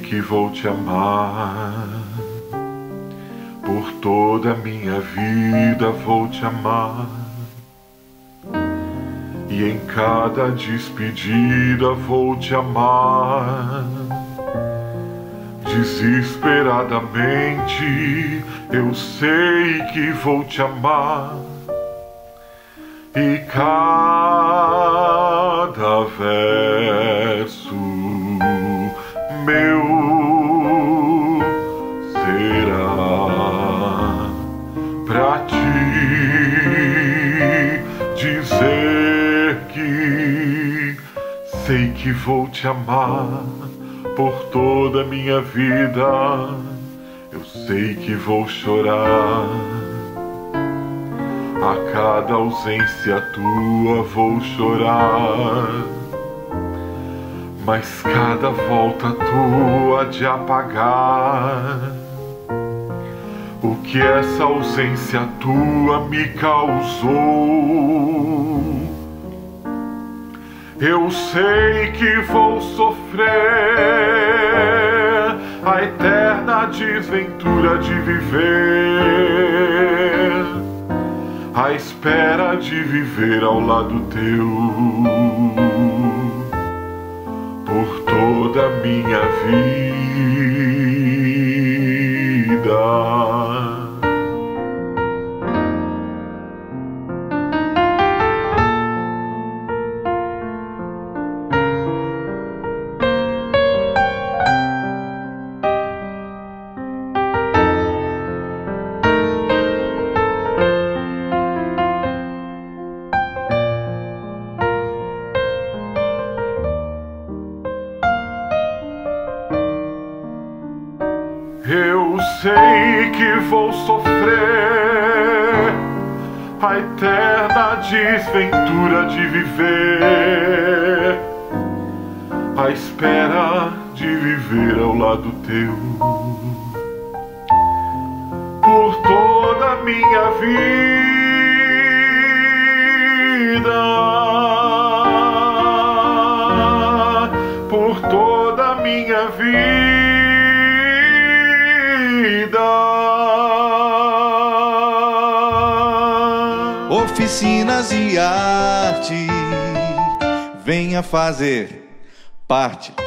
que vou te amar. Por toda a minha vida vou te amar. E em cada despedida vou te amar. Desesperadamente eu sei que vou te amar. E cada verso meu será pra ti dizer que sei que vou te amar por toda a minha vida. Eu sei que vou chorar. A cada ausência tua vou chorar, mas cada volta tua de apagar o que essa ausência tua me causou. Eu sei que vou sofrer a eterna desventura de viver à espera de viver ao lado teu por toda a minha vida. Eu sei que vou sofrer a eterna desventura de viver à espera de viver ao lado teu por toda a minha vida, por toda a minha vida. Oficinas e arte, venha fazer parte